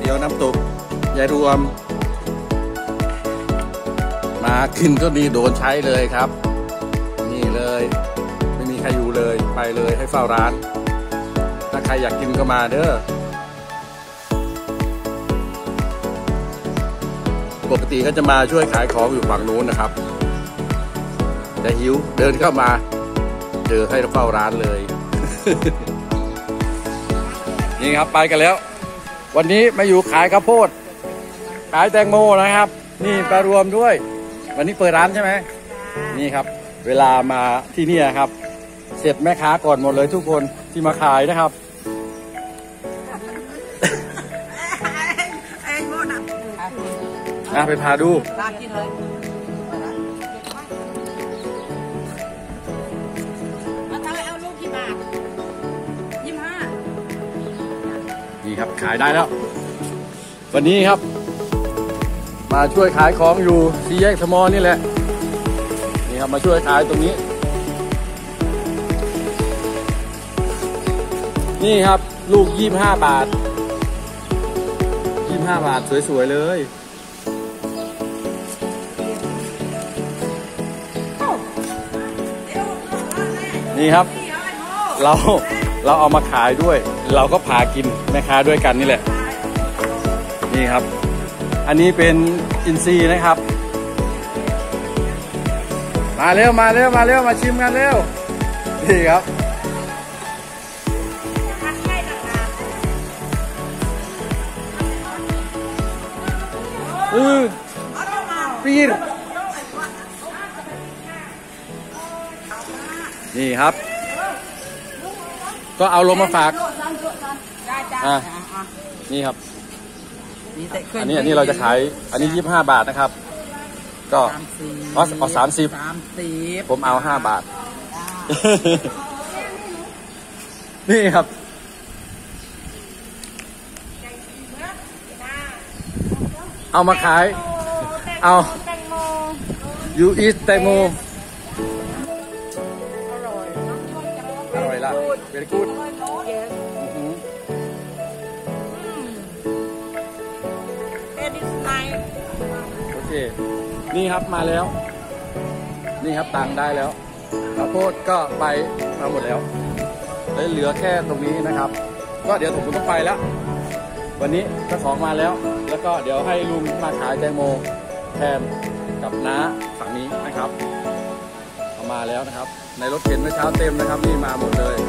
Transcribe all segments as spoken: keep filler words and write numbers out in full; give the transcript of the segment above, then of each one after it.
ตี๋ยวน้ำตกยายรวมมากินก็ดีโดนใช้เลยครับนี่เลยไม่มีใครอยู่เลยไปเลยให้เฝ้าร้านถ้าใครอยากกินก็มาเด้อปกติก็จะมาช่วยขายของอยู่ฝั่งนู้นนะครับแต่หิวเดินเข้ามาเจอให้เฝ้าร้านเลย นี่ครับไปกันแล้ววันนี้มาอยู่ขายข้าวโพดขายแตงโมนะครับนี่ปลารวมด้วยวันนี้เปิดร้านใช่ไหมนี่ครับเวลามาที่นี่ครับเสร็จแม่ค้าก่อนหมดเลยทุกคนที่มาขายนะครับอ่ะไปพาดูนี่ครับขายได้แล้ววันนี้ครับมาช่วยขายของอยู่สี่แยกสมอนี่แหละนี่ครับมาช่วยขายตรงนี้นี่ครับลูกยี่สิบห้าบาทยี่สิบห้าบาทสวยๆเลยนี่ครับเราเราเอามาขายด้วยเราก็พากินแม่ค้าด้วยกันนี่แหละนี่ครับอันนี้เป็นอินทรีย์นะครับมาเร็วมาเร็วมาเร็วมาชิมกันเร็วนี่ครับอือปีรนี่ครับก็เอาลงมาฝากอ่ะนี่ครับอันนี้อันนี้เราจะขายอันนี้ยี่สิบห้าบาทนะครับก็อ๋อเอาสามสิบผมเอาห้าบาทนี่ครับเอามาขายเอายูอีทแตงโมอร่อยละเวรี่กู๊ดโอเคนี่ครับมาแล้วนี่ครับตังได้แล้วข้าวโพดก็ไปมาหมดแล้วเหลือแค่ตรงนี้นะครับก็เดี๋ยวผมต้องไปแล้ววันนี้เจ้าของมาแล้วแล้วก็เดี๋ยวให้ลุงมาขายแตงโมแทนกับน้าฝั่งนี้นะครับเอามาแล้วนะครับในรถเข็นเมื่อเช้าเต็มนะครับนี่มาหมดเลย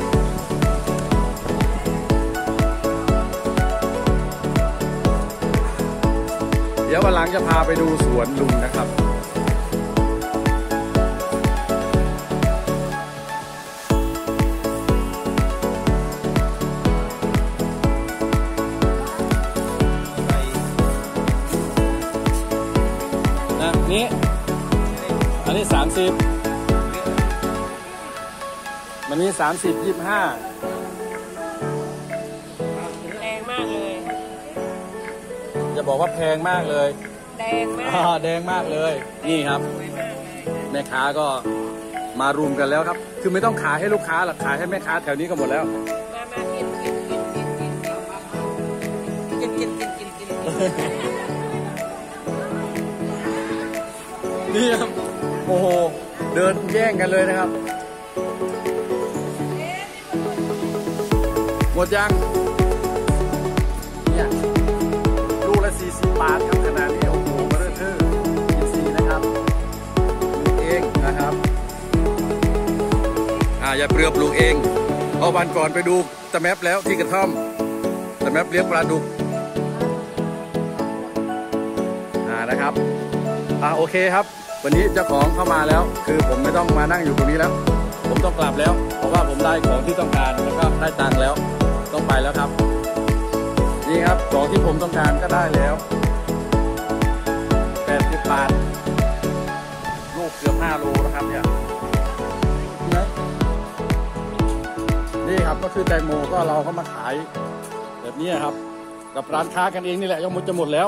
เดี๋ยววันหลังจะพาไปดูสวนลุงนะครับนะนี่อันนี้สามสิบมันนี้สามสิบยี่สิบห้าแรงมากเลยจะบอกว่าแพงมากเลยแดงมากแดงมากเลยนี่ครับแม่ค้าก็มารุมกันแล้วครับคือไม่ต้องขายให้ลูกค้าหรอกขายให้แม่ค้าแถวนี้ก็หมดแล้วมามากินกินกินกินกินกินกินกินกินกินนี่ครับโอ้โหเดินแย่งกันเลยนะครับหมดยังเนี่ยลูกละสี่สิบบาทครับขนาดนี้โอ้โหมาเรื่อยๆกินสีนะครับปลูกเองนะครับอ่าอย่าเปลือกปลูกเองเอาวันก่อนไปดูตะแมปแล้วที่กระท่อมตะแมปเลี้ยงปลาดุกอ่านะครับอ่าโอเคครับวันนี้เจ้าของเข้ามาแล้วคือผมไม่ต้องมานั่งอยู่ตรงนี้แล้วผมต้องกลับแล้วเพราะว่าผมได้ของที่ต้องการแล้วก็ได้ตังค์แล้วต้องไปแล้วครับนี่ครับของที่ผมต้องการก็ได้แล้วแปดสิบบาทลูกเกือบห้าโลนะครับเนี่ยนี่ครับก็คือแตงโมก็เราก็มาขายแบบนี้ครับกับร้านค้ากันเองนี่แหละยังหมดจะหมดแล้ว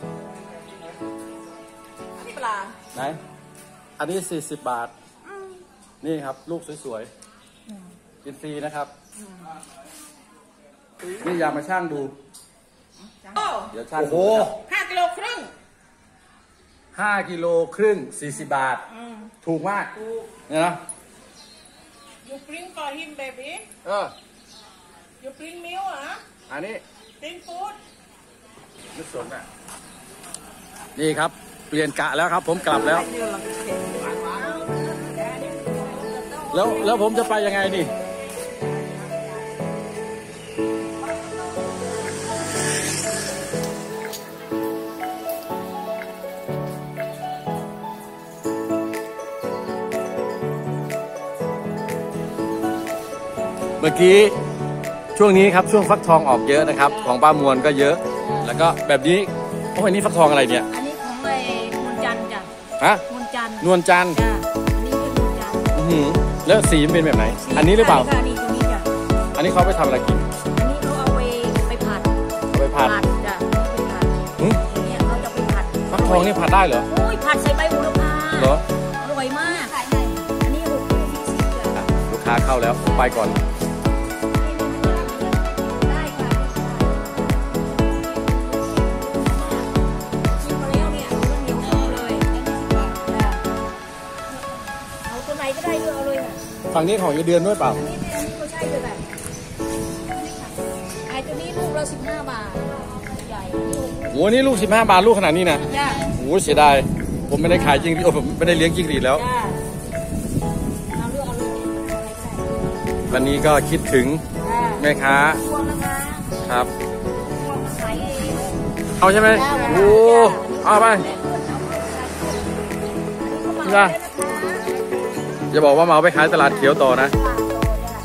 นี่ปลาไหนอันนี้สี่สิบบาทนี่ครับลูกสวยๆกินฟรีนะครับนี่อยากมาช่างดูเดี๋ยวช่างโอ้โหห้ากิโลครึ่งห้ากิโลครึ่งสี่สิบบาท ถูกมากเนี่ยนะ you bring for him baby เออ you bring milk อ่ะอันนี้ bring food นึกสนอ่ะนี่ครับ เปลี่ยนกะแล้วครับ ผมกลับแล้ว แล้วแล้วผมจะไปยังไงนี่ เมื่อกี้ช่วงนี้ครับช่วงฟักทองออกเยอะนะครับ ของป้ามวลก็เยอะ แล้วก็แบบนี้โอ้ยนี่ฟักทองอะไรเนี่ยอันนี้ของไอ้มูลจันทร์จ้ะฮะมูลจันทร์นวลจันทร์จ้ะอันนี้เป็นมูลจันทร์อื้อหือแล้วสีมันเป็นแบบไหน อันนี้หรือเปล่าค่ะนี่ตัวนี้จ้ะอันนี้เขาไปทำอะไรกินอันนี้เขาเอาไปไปผัดเอาไปผัดจ้ะไปผัดหึเนี่ยเขาจะไปผัดฟักทองนี่ผัดได้เหรอโอ้ยผัดใส่ใบโหระพาเหรออร่อยมากขายได้อันนี้หกคู่ยี่สิบจ้ะอ่ะลูกค้าเข้าแล้วไปก่อนได้ค่ะชิมมาแล้วเนี่ยมันเหนียวนุ่มเลยจ้ะเอาตัวไหนก็ได้เลือกเอาเลยค่ะฝั่งนี้ของยายเดือนด้วยเปล่าอันนี้เป็นอันนี้ก็ใช่เลยแบบไอ้ตัวนี้ลูกละสิบห้าบาทใหญ่อันนี้หกลูกโหนี่ลูกสิบห้าบาทลูกขนาดนี้นะจ้าโอ้เสียดายผมไม่ได้ขายจริงโอ้ผมไม่ได้เลี้ยงจิ้งหรีดแล้วจ้าเอาเลือกเอาเลยเอาอะไรก็ได้วันนี้ก็คิดถึงจ้าแม่ค้าพวงนะคะครับพวงมาขายเองเอาใช่ไหมจ้าโอ้เอาไปอันนี้ก็เหมาได้นะคะจะบอกว่ามาเอาไปขายตลาดเขียวต่อนะฝากต่อ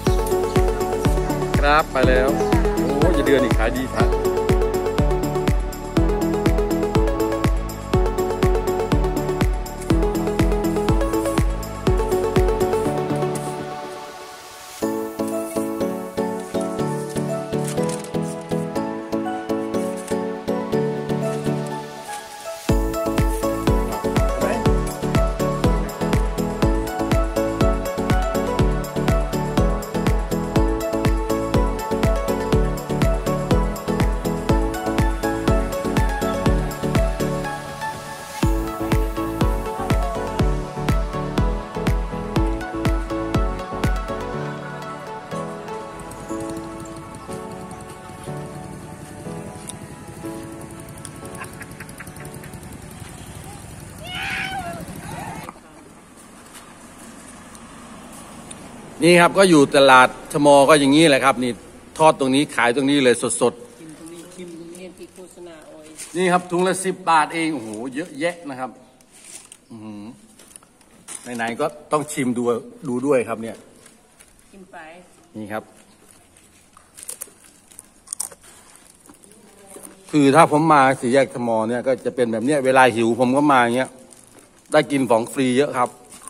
จ้าครับไปแล้ว โอ้ยายเดือนอีกขายดีครับนี่ครับก็อยู่ตลาดชมอก็อย่างนี้แหละครับ นี่ทอดตรงนี้ขายตรงนี้เลยสดชิมตรงนี้ชิมตรงนี้ที่โฆษณาเอาไว้ๆนี่ครับถุงละสิบบาทเองโอ้โหเยอะแยะนะครับอือหือไหนๆก็ต้องชิมดูดูด้วยครับเนี่ยชิมไปนี่ครับ คือถ้าผมมาสี่แยกชมอเนี่ยก็จะเป็นแบบเนี้ยเวลาหิวผมก็มาอย่างเงี้ยได้กินของฟรีเยอะครับ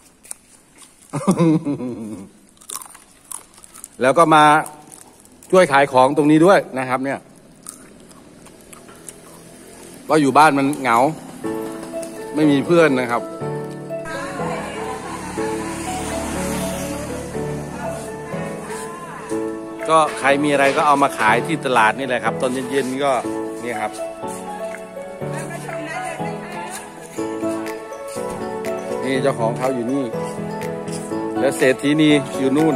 แล้วก็มาช่วยขายของตรงนี้ด้วยนะครับ เนี่ยก็อยู่บ้านมันเหงา ไม่มีเพื่อนนะครับ ก็ใครมีอะไรก็เอามาขายที่ตลาดนี่แหละครับ ตอนเย็นๆก็เนี่ยครับ นี่เจ้าของเขาอยู่นี่ แล้วเศรษฐีนีอยู่นู่น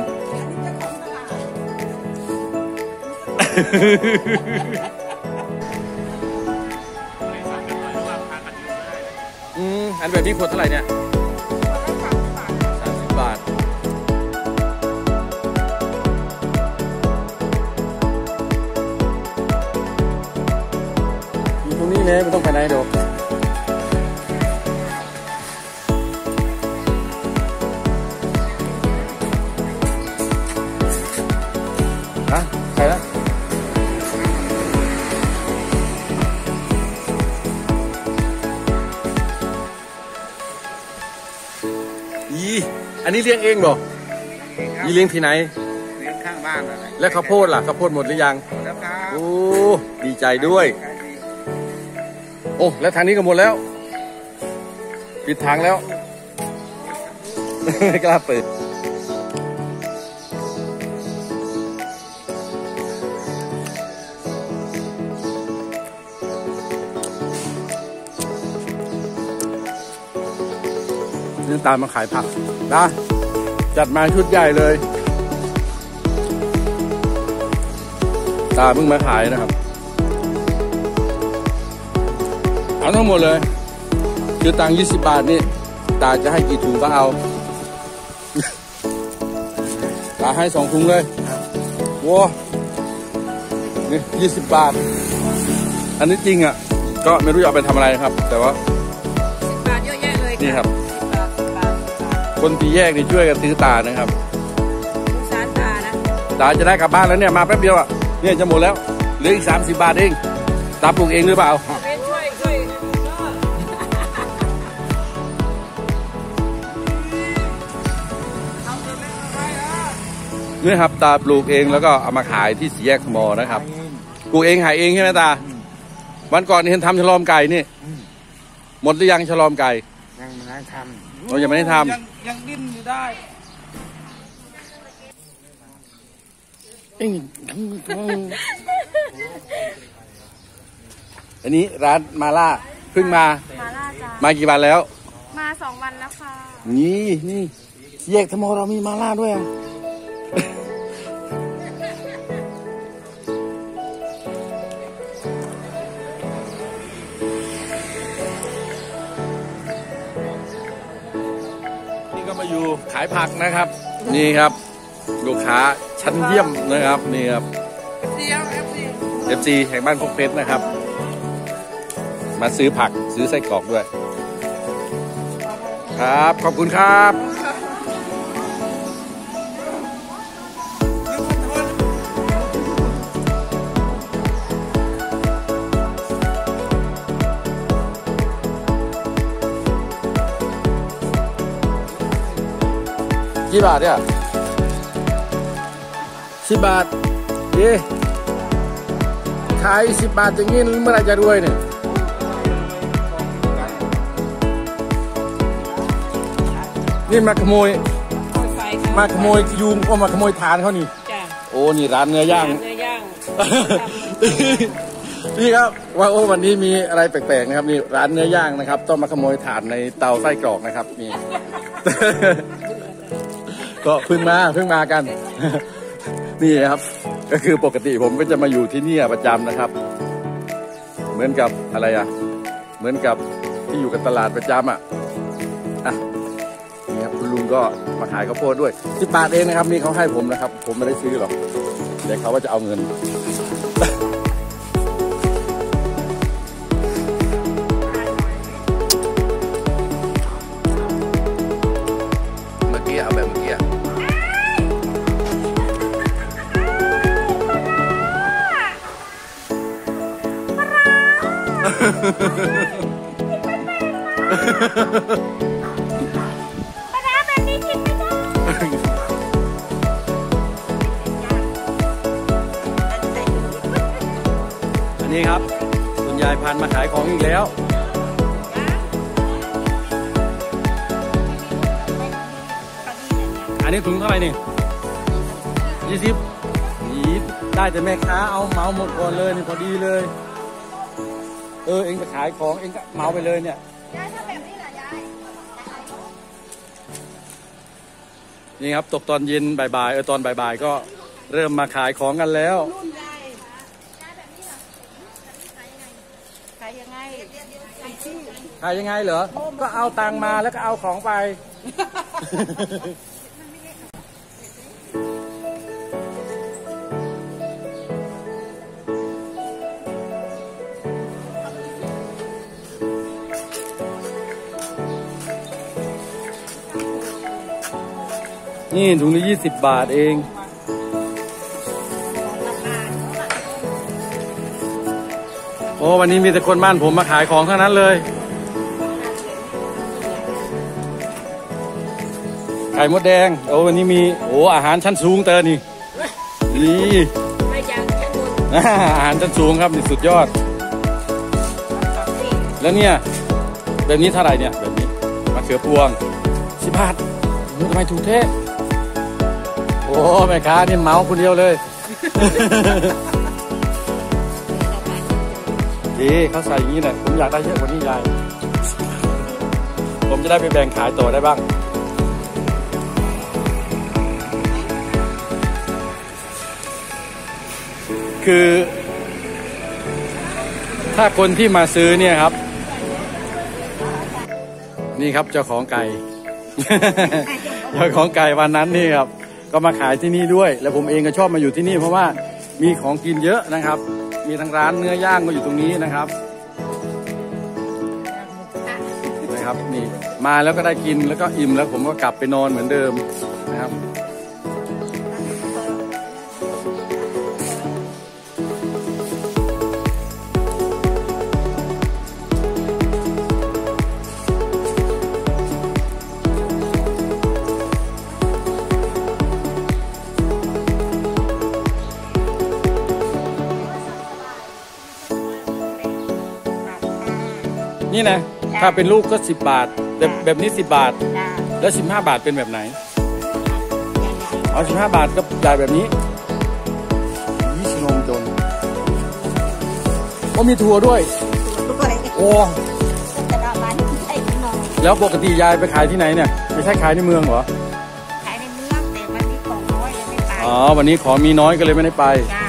อืมอันแบบนี้ขวดเท่าไหร่เนี่ยสามสิบบาท อยู่ตรงนี้เลยไม่ต้องไปไหนดอกฮะใครละอีอันนี้เลี้ยงเองบอกยีเลี้ยงที่ไหนเลี้ยงข้างบ้านอะไรแล้วข้าวโพดล่ะข้าวโพดหมดหรือยังแล้วครับโอ้ ดีใจด้วย โอ้ แล้วทางนี้ก็หมดแล้ว ปิดทางแล้ว ไม่กล้าเปิดนี่ตามมาขายผักนะจัดมาชุดใหญ่เลยตาเพิ่งมาขายนะครับเอาทั้งหมดเลยคือตังค์ยี่สิบบาทนี่ตาจะให้กี่ถุงก็เอาตาให้สองถุงเลยว้านี่ยี่สิบบาทอันนี้จริงอ่ะก็ไม่รู้จะเอาไปทำอะไรครับแต่ว่าสิบบาทเยอะแยะเลยนี่ครับสิบบาทสิบบาทสิบบาทคนตีแยกนี่ช่วยกันซื้อตานะครับสงสารตานะตาจะได้กลับบ้านแล้วเนี่ยมาแป๊บเดียวอ่ะเนี่ยจะหมดแล้วเหลืออีกสามสิบบาทเองตาปลูกเองหรือเปล่าช่วยช่วยนี่ครับตาปลูกเองแล้วก็เอามาขายที่สี่แยกมอนะครับปลูกเองขายเองใช่ไหมตาวันก่อนเห็นทำฉลอมไก่นี่หมดหรือยังฉลอมไก่ยังไม่ได้ทำเรายังไม่ได้ทำยังยังดิ้นอยู่ได้อันนี้ร้านมาล่าเพิ่งมามาล่าจ้ามากี่วันแล้วมาสองวันแล้วค่ะนี่นี่แยกทมเรามีมาล่าด้วยอ่ะนี่ก็มาอยู่ขายผักนะครับนี่ครับลูกค้าชั้นเยี่ยมนะครับนี่ครับ เอฟ ซี แห่งบ้านพกเพชรนะครับมาซื้อผักซื้อไส้กรอกด้วยครับขอบคุณครับกี่บาทเนี่ยสิบบาทเย่ขายสิบบาทอย่างนี้เมื่อไรจะรวยเนี่ยนี่มาขโมยมาขโมยยุงก็มาขโมยทานเขานี่โอ้นี่ร้านเนื้อย่างเนื้อย่างพี่ครับว่าโอ้วันนี้มีอะไรแปลกๆนะครับนี่ร้านเนื้อย่างนะครับต้องมาขโมยถ่านในเตาไส้กรอกนะครับนี่ ก็เพิ่งมาเพิ่งมากันนี่ครับก็คือปกติผมก็จะมาอยู่ที่นี่ประจำนะครับเหมือนกับอะไรอ่ะเหมือนกับที่อยู่กับตลาดประจำอ่ะอ่ะนี่ครับคุณลุงก็มาขายข้าวโพดด้วยสิบบาทเองนะครับนี่เขาให้ผมนะครับผมไม่ได้ซื้อหรอกแต่เขาว่าจะเอาเงินเมื่อกี้เอาแบบเมื่อกี้ปลาร้าแบบนี้กินไม่ได้อันนี้ครับคุณยายพันมาขายของอีกแล้วอันนี้ถุงเท่าไหร่นี่ยี่สิบนี่ได้แต่แม่ค้าเอาเหมาหมดก่อนเลยนี่พอดีเลยเออเองจะขายของเองก็เมาไปเลยเนี่ยยายทำแบบนี้เหรอยายนี่ครับตกตอนเย็นบ่ายๆเออตอนบ่ายๆก็เริ่มมาขายของกันแล้วขายยังไงขายยังไงเหรอก็เอาตังมาแล้วก็เอาของไปนี่ถุงละยี่สิบบาทเองโอ้วันนี้มีแต่คนบ้านผมมาขายของเท่านั้นเลยไข่มดแดงโอ้วันนี้มีโอ้อาหารชั้นสูงเตอร์นี่นี่ไม่จังชั้นบนอาหารชั้นสูงครับนี่สุดยอดแล้วเนี่ยแบบนี้เท่าไหร่เนี่ยแบบนี้มะเขือพวงสิบบาททำไมถูกเท่โอ้แม่ค้านี่เมาคนเดียวเลยดีเขาใส่อย่างนี้แหละผมอยากได้เยอะกว่านี้ยายผมจะได้ไปแบ่งขายต่อได้บ้างคือถ้าคนที่มาซื้อเนี่ยครับนี่ครับเจ้าของไก่ เจ้าของไก่วันนั้นนี่ครับก็มาขายที่นี่ด้วยแล้วผมเองก็ชอบมาอยู่ที่นี่เพราะว่ามีของกินเยอะนะครับมีทั้งร้านเนื้อย่างก็อยู่ตรงนี้นะครับนะครับนี่มาแล้วก็ได้กินแล้วก็อิ่มแล้วผมก็กลับไปนอนเหมือนเดิมนะครับนี่นะถ้าเป็นลูกก็สิบบาทแบบแบบนี้สิบบาทแล้วสิบห้าบาทเป็นแบบไหนเอาสิบห้าบาทก็จ่ายแบบนี้ยี่สิบนมจนก็มีถั่วด้วยโอ้แล้วปกติยายไปขายที่ไหนเนี่ยไม่ใช่ขายในเมืองเหรอขายในเมืองแต่วันนี้ของน้อยเลยไม่ไปอ๋อวันนี้ของมีน้อยก็เลยไม่ได้ไป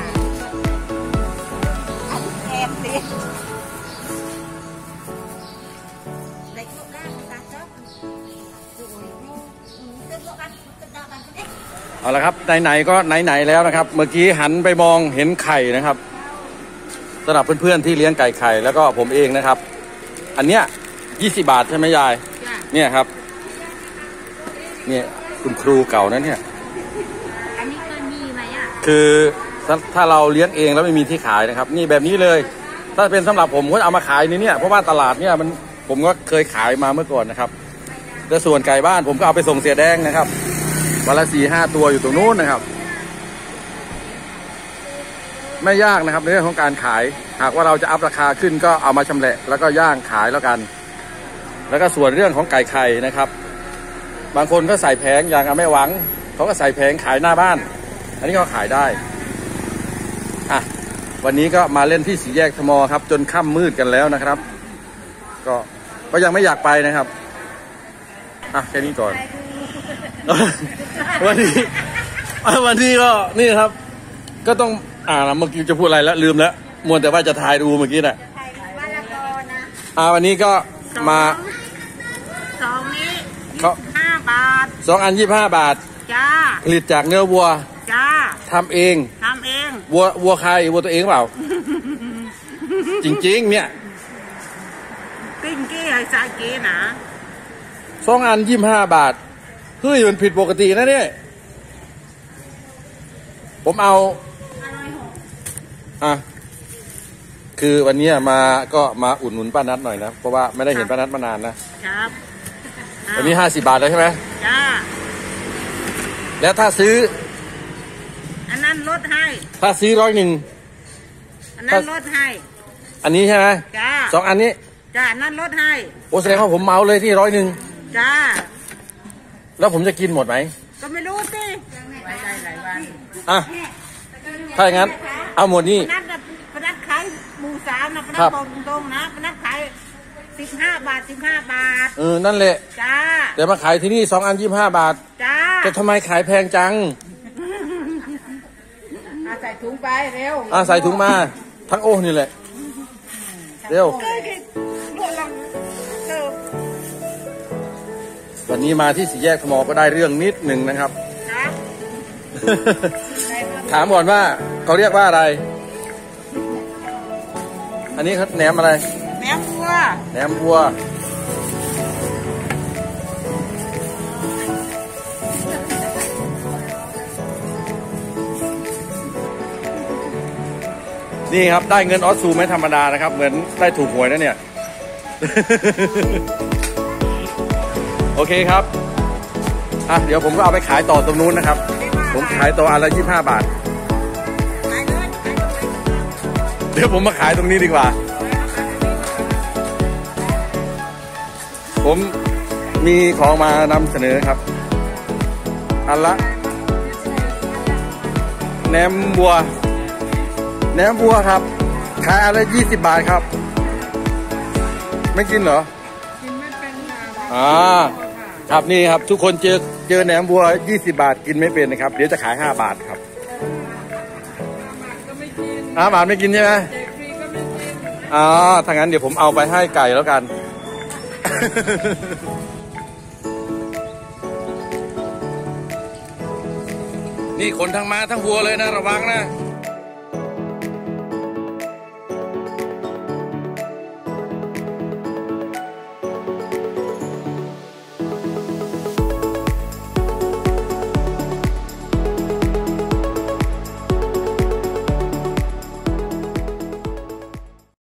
เอาละครับไหนๆก็ไหนๆแล้วนะครับเมื่อกี้หันไปมองเห็นไข่นะครับสำหรับเพื่อนๆที่เลี้ยงไก่ไข่แล้วก็ผมเองนะครับอันเนี้ยยี่สิบบาทใช่ไหมยายเนี่ยครับเนี่ยคุณครูเก่านั้นเนี่ยอันนี้เคยมีไหมอ่ะคือถ้าเราเลี้ยงเองแล้วไม่มีที่ขายนะครับนี่แบบนี้เลยถ้าเป็นสำหรับผมก็เอามาขายในนี้เพราะว่าตลาดเนี่ยมันผมก็เคยขายมาเมื่อก่อนนะครับแต่ส่วนไก่บ้านผมก็เอาไปส่งเสียแดงนะครับวันละสี่ห้าตัวอยู่ตรงนู้นนะครับไม่ยากนะครับในเรื่องของการขายหากว่าเราจะอัพราคาขึ้นก็เอามาชำแหละแล้วก็ย่างขายแล้วกันแล้วก็ส่วนเรื่องของไก่ไข่นะครับบางคนก็ใส่แผงอย่างแม่หวังเขาก็ใส่แผงขายหน้าบ้านอันนี้ก็ขายได้อ่ะวันนี้ก็มาเล่นที่สี่แยกทมครับจนค่ำมืดกันแล้วนะครับก็ก็ยังไม่อยากไปนะครับอ่ะแค่นี้ก่อนวันนี้วันนี้ก็นี่ครับก็ต้องอ่าเมื่อกี้จะพูดอะไรแล้วลืมแล้วมัวแต่ว่าจะถ่ายดูเมื่อกี้น่ะอ่าวันนี้ก็มาสองนี้เขาห้าบาทสองอันยี่สิบห้าบาทจ้าผลิตจากเนื้อวัวจ้าทำเองทำเองวัววัวใครวัวตัวเองเปล่า จริงๆเนี่ยปิ้งกี้ไอ้สายกี้นะสองอันยี่สิบห้าบาทเฮ้ยมันผิดปกตินะเนี่ยผมเอาอ่ะคือวันนี้มาก็มาอุดหนุนป้านัทหน่อยนะเพราะว่าไม่ได้เห็นป้านัทมานานนะครับวันนี้ห้าสิบบาทแล้วใช่ไหมจ้าแล้วถ้าซื้ออันนั้นลดให้ถ้าซื้อร้อยหนึ่งอันนั้นลดให้อันนี้ใช่ไหมจ้าสองอันนี้จ้าอันนั้นลดให้โอ้แสดงว่าผมเมาเลยที่ร้อยหนึ่งจ้าแล้วผมจะกินหมดไหมก็ไม่รู้สิไว้ได้หลายวันอ่ะถ้าอย่างนั้นเอาหมดนี่พนักพนักขายหมูสามนะพนักบอกตรงๆนะพนักขายสิบห้าบาทสิบห้าบาทเออนั่นแหละจ้าแต่มาขายที่นี่สองอันยี่สิบห้าบาทจ้าแต่ทำไมขายแพงจังอาใส่ถุงไปเร็วอ่ะใส่ถุงมาทั้งโอ้นี่แหละเร็ววันนี้มาที่สี่แยกทมก็ได้เรื่องนิดหนึ่งนะครับถามก่อนว่าเขาเรียกว่าอะไรอันนี้เขาแหนมอะไรแหนมวัวแหนมวัวนี่ครับได้เงินออสซูไม่ธรรมดานะครับเหมือนได้ถูกหวยนะเนี่ยโอเคครับอ่ะเดี๋ยวผมก็เอาไปขายต่อตรงนู้นนะครับผมขายต่ออันละยี่สิบห้าบาทเดี๋ยวผมมาขายตรงนี้ดีกว่าผมมีของมานำเสนอครับอันละแหนมวัวแหนมวัวครับขายอันละยี่สิบบาทครับไม่กินเหรอกินไม่เป็นออ่าครับนี่ครับทุกคนเจอเจอแหนมวัวยี่สิบบาทกินไม่เป็นนะครับเดี๋ยวจะขายห้าบาทครับห้าบาทไม่กินใช่ไหมอ๋อถ้างั้นเดี๋ยวผมเอาไปให้ไก่แล้วกัน นี่ขนทั้งม้าทั้งวัวเลยนะระวังนะ